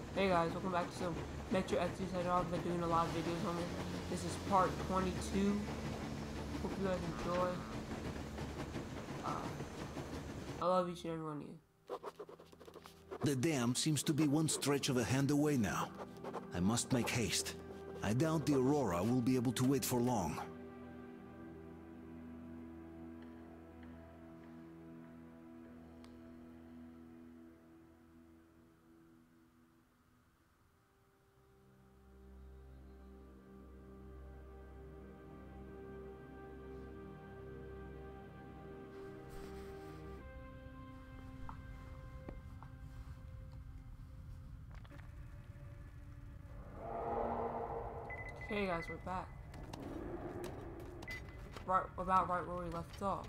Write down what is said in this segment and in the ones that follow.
Hey guys, welcome back to some Metro Exercise. I've been doing a lot of videos on it. This is part 22. Hope you guys enjoy. I love each and every one of you. The dam seems to be one stretch of a hand away now. I must make haste. I doubt the Aurora will be able to wait for long. Okay guys, we're back. Right where we left off.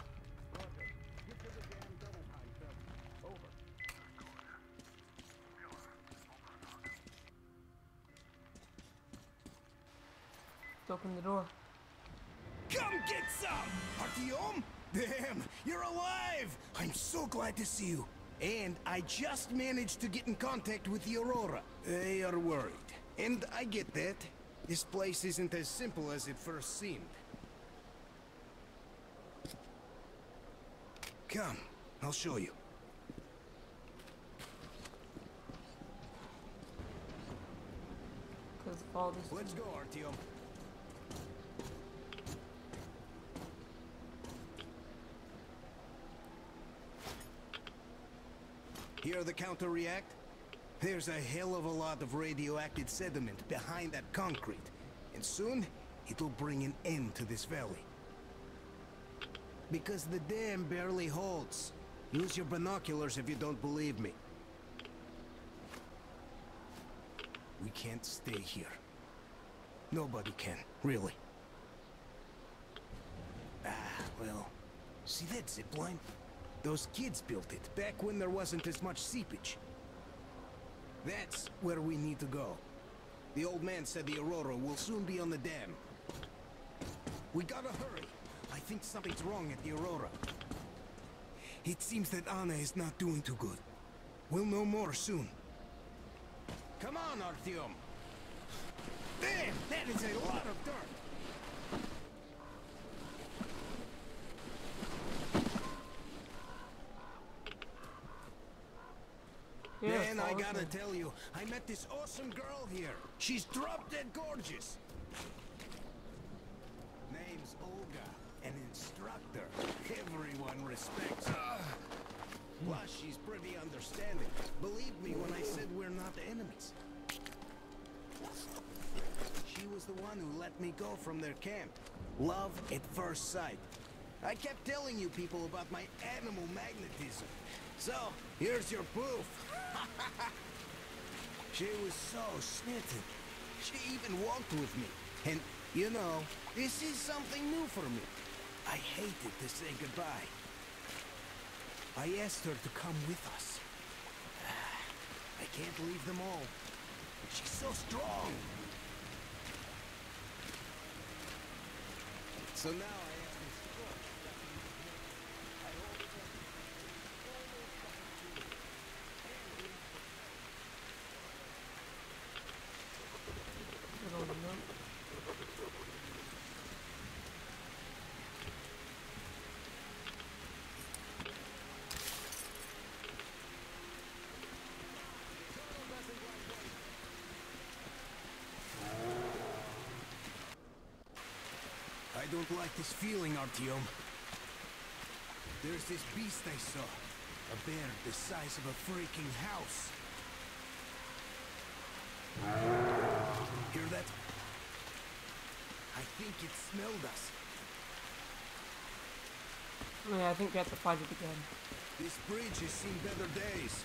Let's open the door. Come get some! Artyom? Damn, you're alive! I'm so glad to see you. And I just managed to get in contact with the Aurora. They are worried. And I get that. This place isn't as simple as it first seemed. Come, I'll show you. Cause all this. Let's go, Artyom. Hear the counter react? There's a hell of a lot of radioactive sediment behind that concrete, and soon it'll bring an end to this valley. Because the dam barely holds. Use your binoculars if you don't believe me. We can't stay here. Nobody can, really. Well, see that zipline? Those kids built it back when there wasn't as much seepage. That's where we need to go. The old man said the Aurora will soon be on the dam. We gotta hurry. I think something's wrong at the Aurora. It seems that Anna is not doing too good. We'll know more soon. Come on, Artyom. Damn, that is a lot of dirt. Yeah, Man, I follow gotta me. tell you, I met this awesome girl here. She's drop-dead gorgeous. Name's Olga, an instructor. Everyone respects her. Plus, she's pretty understanding. Believe me when I said we're not enemies. She was the one who let me go from their camp. Love at first sight. I kept telling you people about my animal magnetism. So, here's your proof. She was so smitten. She even walked with me. And, you know, this is something new for me. I hated to say goodbye. I asked her to come with us. I can't leave them all. She's so strong. So now I ask Miss Scorch. I hope it's Get over there. I don't like this feeling, Artyom. There's this beast I saw. A bear the size of a freaking house. Hear that? I think it smelled us. Yeah, I think we have to fight it again. This bridge has seen better days.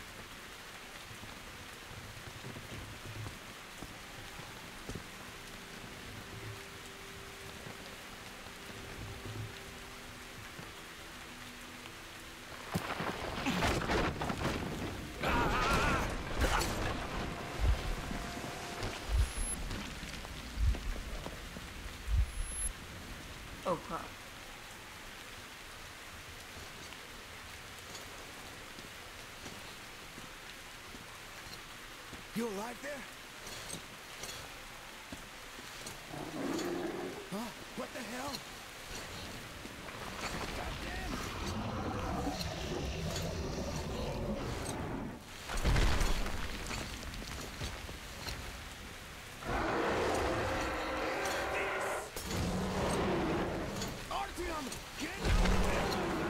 Oh crap. You alive there? Huh? What the hell? Artyom! Get out of there!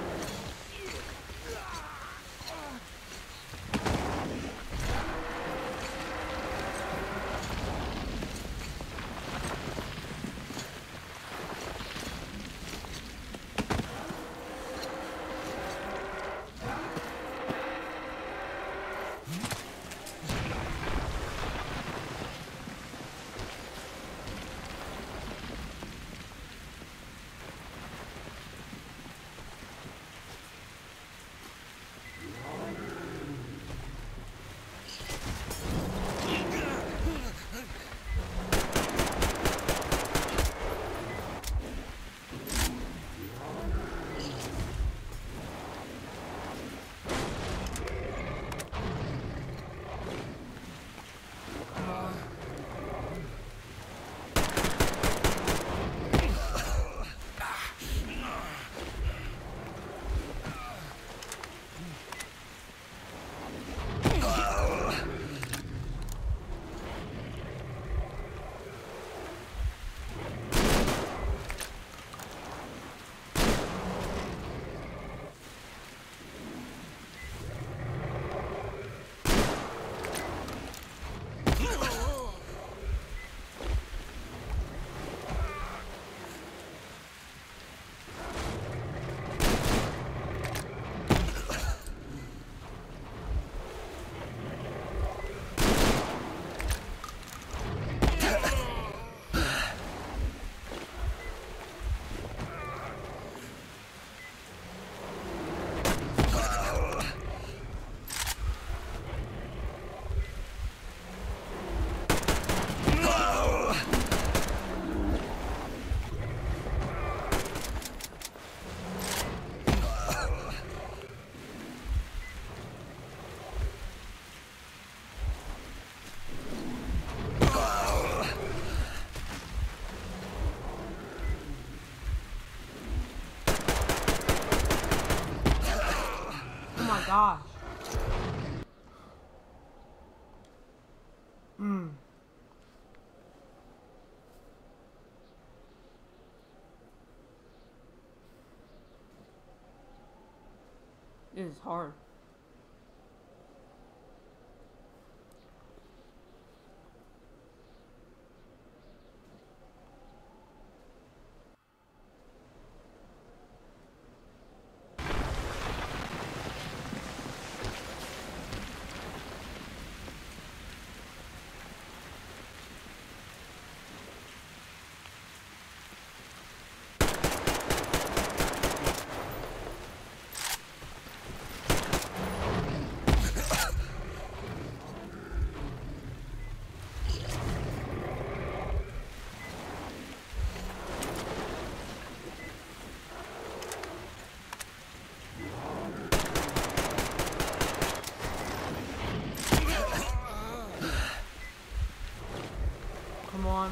Gosh. It is hard. Come on.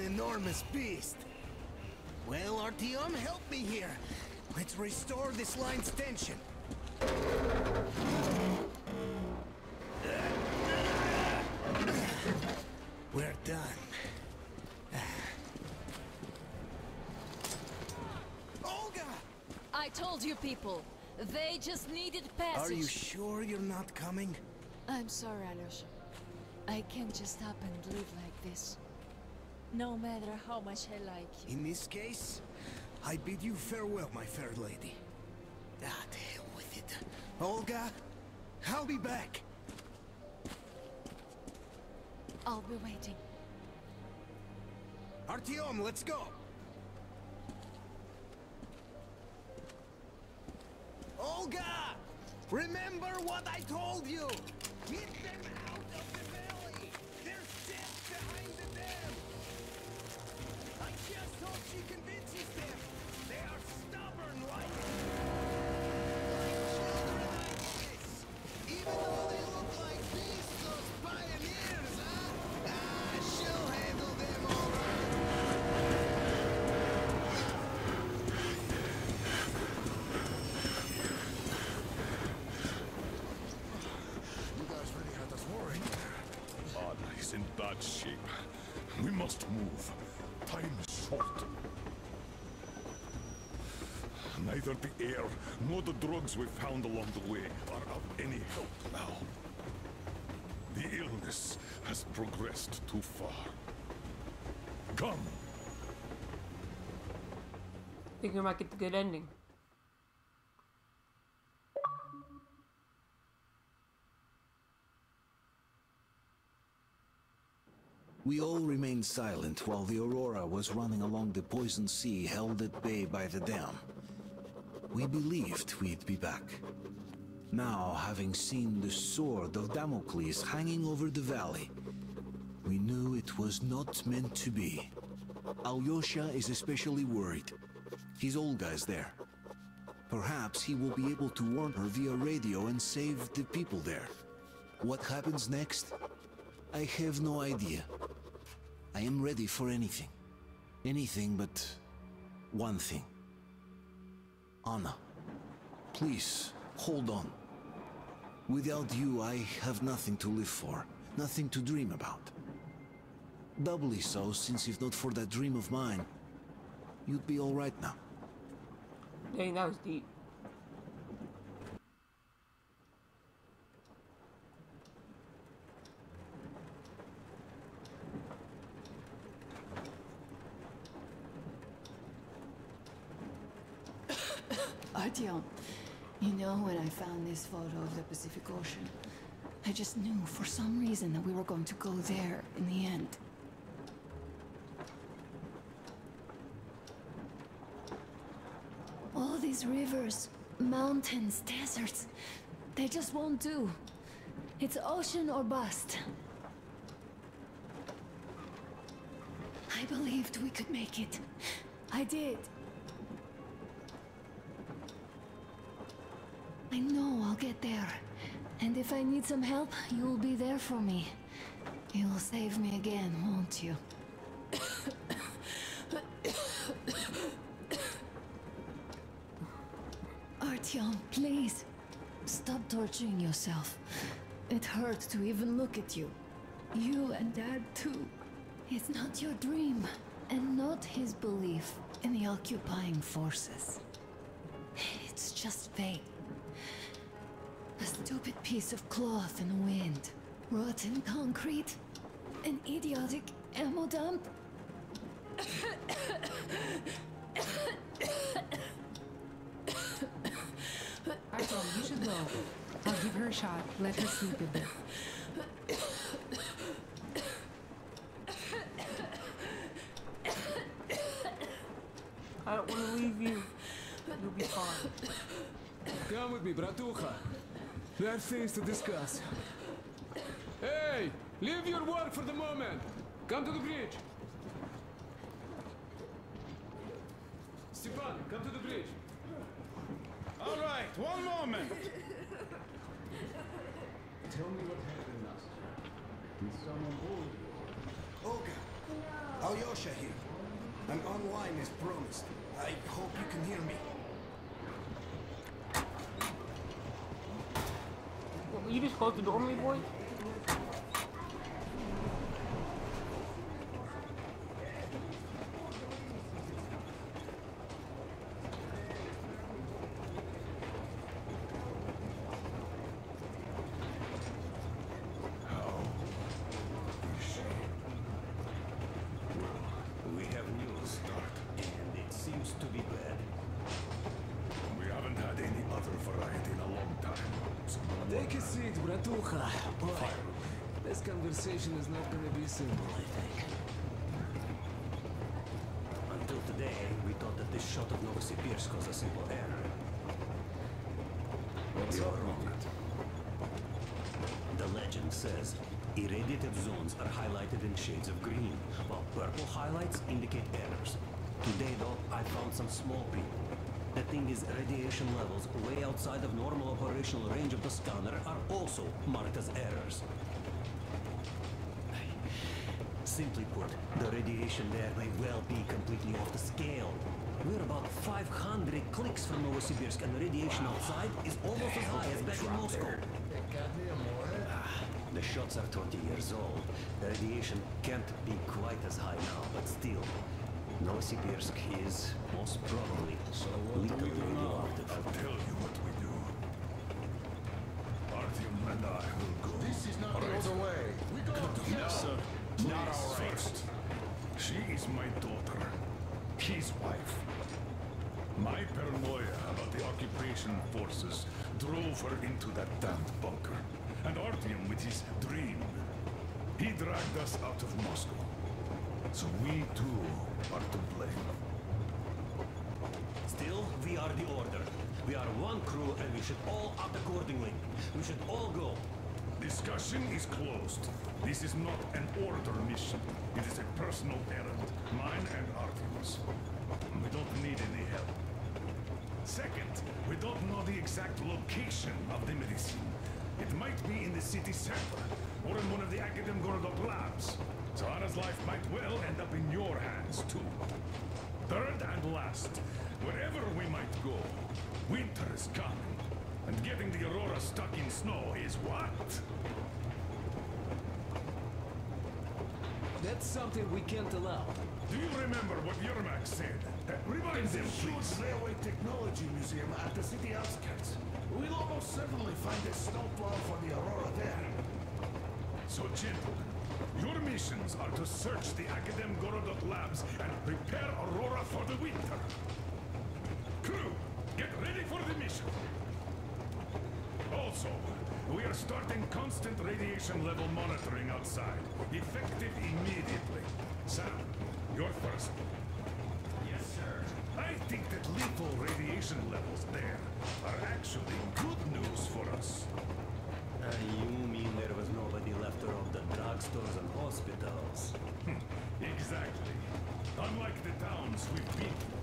enormous beast. Well, Artyom, help me here. Let's restore this line's tension. We're done. Olga! I told you people, they just needed passage. Are you sure you're not coming? I'm sorry, Alyosha. I can't just up and live like this. No matter how much I like you. In this case, I bid you farewell, my fair lady. Ah, to hell with it. Olga, I'll be back. I'll be waiting. Artyom, let's go! Olga! Remember what I told you! Get them out of the valley! They're dead behind the dam! I just hope she convinces them! They are stubborn like children like this! Even though they look like beasts, those pioneers, huh? Ah, she'll handle them all right! You guys really had us worried. Anna is in bad shape. We must move. Time is short. Neither the air nor the drugs we found along the way are of any help now. The illness has progressed too far. Come. Think we might get the good ending. We all remained silent while the Aurora was running along the poison sea held at bay by the dam. We believed we'd be back. Now, having seen the sword of Damocles hanging over the valley, we knew it was not meant to be. Alyosha is especially worried. His Olga's there. Perhaps he will be able to warn her via radio and save the people there. What happens next? I have no idea. I am ready for anything. Anything but one thing. Anna, please, hold on. Without you, I have nothing to live for, nothing to dream about. Doubly so, since if not for that dream of mine, you'd be all right now. Dang, that was deep. Artyom, you know when I found this photo of the Pacific Ocean, I just knew for some reason that we were going to go there in the end. All these rivers, mountains, deserts, they just won't do. It's ocean or bust. I believed we could make it. I did. I know I'll get there. And if I need some help, you'll be there for me. You'll save me again, won't you? Artyom, please. Stop torturing yourself. It hurts to even look at you. You and Dad, too. It's not your dream, and not his belief in the occupying forces. It's just fate. A stupid piece of cloth in the wind. Rotten concrete. An idiotic ammo dump. Artyom, you should go. I'll give her a shot. Let her sleep a bit. I don't want to leave you. You'll be fine. Come with me, bratucha. There are things to discuss. Hey! Leave your work for the moment! Come to the bridge! Stepan, come to the bridge! All right, one moment. Tell me what happened last time. Did someone hold you? Olga, Alyosha here. I'm online as promised. I hope you can hear me. You just closed the door on me, boy? We have news, Start. And it seems to be bad. We haven't had any other variety in a long time. So Take a seat, Bratucha. Boy, this conversation is not gonna be simple, I think. Until today, we thought that this shot of Novosibirsk was a simple error. What's You up? are wrong. The legend says irradiated zones are highlighted in shades of green, while purple highlights indicate errors. Today, though, I found some small print. The thing is, radiation levels way outside of normal operational range of the scanner are also marked as errors. Simply put, the radiation there may well be completely off the scale. We're about 500 clicks from Novosibirsk, and the radiation outside is almost as high as back in Moscow. The shots are 20 years old. The radiation can't be quite as high now, but still, Novosibirsk is most probably lethally radioactive. I'll tell you what we do. Artyom and I will go. This is not the other way. We go together. Sir, Not our right. first. She is my daughter. His wife. My paranoia about the occupation forces drove her into that damned bunker. And Artyom with his dream. He dragged us out of Moscow. So we too are to blame. Still, we are the Order. We are one crew, and we should all act accordingly. We should all go. Discussion is closed. This is not an order mission. It is a personal errand. Mine and Artyom's. We don't need any help. Second, we don't know the exact location of the medicine. It might be in the city center, or in one of the Akademgorodok labs. So Anna's life might well end up in your hands, too. Third and last, wherever we might go, winter is coming. And getting the Aurora stuck in snow is what? That's something we can't allow. Do you remember what Yermak said? Remind them, please. Railway Technology Museum at the city outskirts. We'll almost certainly find a snowplow for the Aurora there. So, gentlemen, your missions are to search the Akademgorodok labs and prepare Aurora for the winter. Crew, get ready for the mission. Also, we are starting constant radiation level monitoring outside. Effective immediately. Sam, you're first. Yes, sir. I think that lethal radiation levels there are actually good news for us. You mean there was nobody left to rob the drugstores and hospitals? Exactly. Unlike the towns we've been to.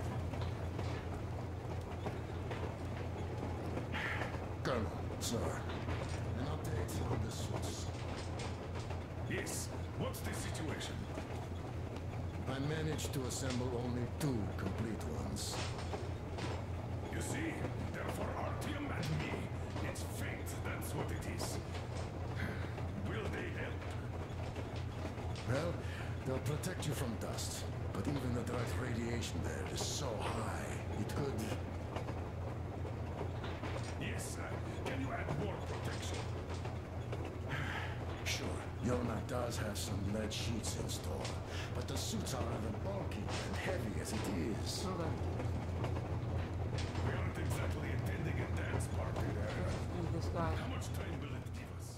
Colonel, sir. An update on the suits. Yes, what's the situation? I managed to assemble only 2 complete ones. You see, they're for Artyom and me. It's fate, that's what it is. Will they help? Well, they'll protect you from dust. But even the direct radiation there is so high, it could... Yes, sir. Can you add more protection? Sure, Yermak does have some lead sheets in store, but the suits are rather bulky and heavy as it is. Okay. We aren't exactly attending a dance party there. Who's this guy? How much time will it give us?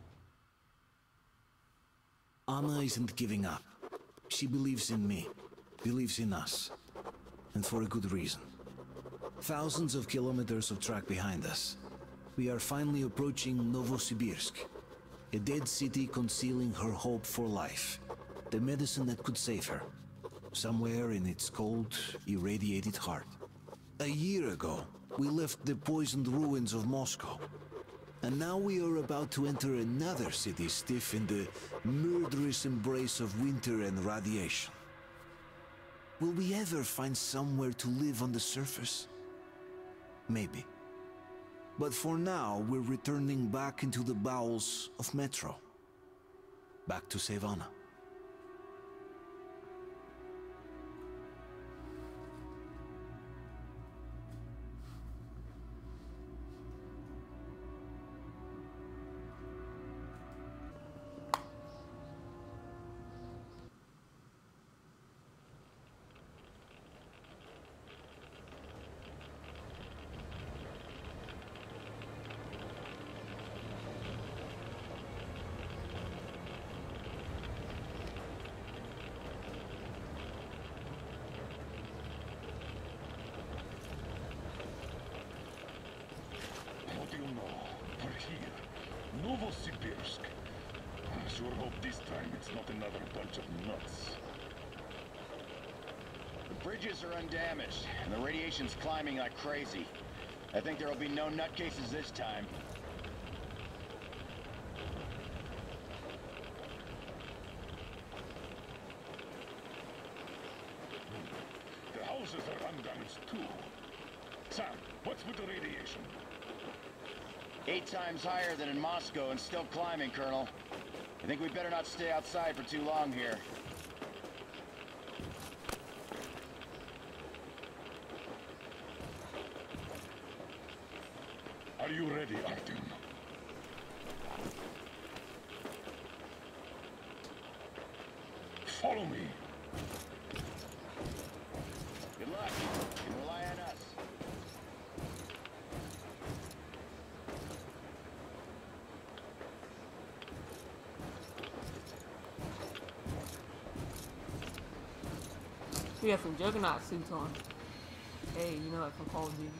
Anna isn't giving up. She believes in me, believes in us, and for a good reason. Thousands of kilometers of track behind us. We are finally approaching Novosibirsk, a dead city concealing her hope for life, the medicine that could save her, somewhere in its cold, irradiated heart. A year ago, we left the poisoned ruins of Moscow, And now we are about to enter another city stiff in the murderous embrace of winter and radiation. Will we ever find somewhere to live on the surface? Maybe. But for now, we're returning back into the bowels of Metro. Back to Savannah. Novosibirsk. I sure hope this time it's not another bunch of nuts. The bridges are undamaged, and the radiation's climbing like crazy. I think there'll be no nutcases this time. The houses are undamaged too. Sam, what's with the radiation? 8 times higher than in Moscow and still climbing, Colonel. I think we better not stay outside for too long here. Are you ready, Artyom? Follow me. Good luck. You can rely on us. We have some Juggernaut suits on. Hey, you know that from Call of Duty.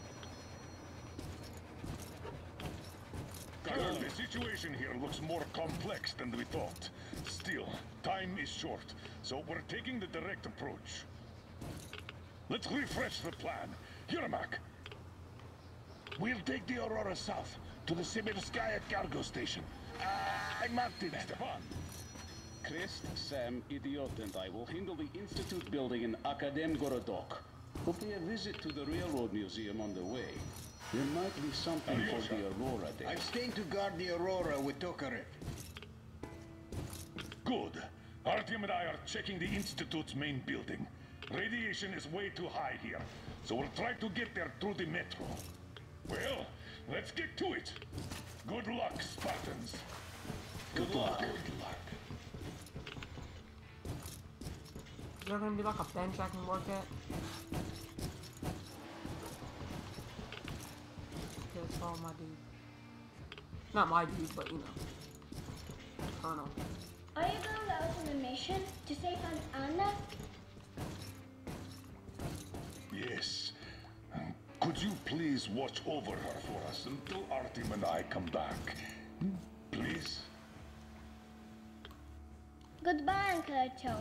Colonel, the situation here looks more complex than we thought. Still, time is short, so we're taking the direct approach. Let's refresh the plan. Yermak, we'll take the Aurora south to the Sibirskaya cargo station. I marked it, Stepan. Krist, Sam, Idiot, and I will handle the Institute building in Akadem Gorodok. We'll pay a visit to the Railroad Museum on the way. There might be something for the Aurora there. I'm staying to guard the Aurora with Tokarev. Good. Artyom and I are checking the Institute's main building. Radiation is way too high here, so we'll try to get there through the metro. Well, let's get to it. Good luck, Spartans. Good luck. Good luck. Is there gonna be like a bench I can work at? Okay, let's follow my dude. Not my dude, but you know. Colonel. Are you going out on a mission to save Anna? Yes. Could you please watch over her for us until Artyom and I come back? Please? Goodbye, Uncle Artyom.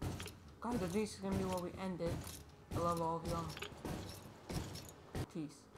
Guys, I think this is gonna be where we end it. I love all of y'all. Peace.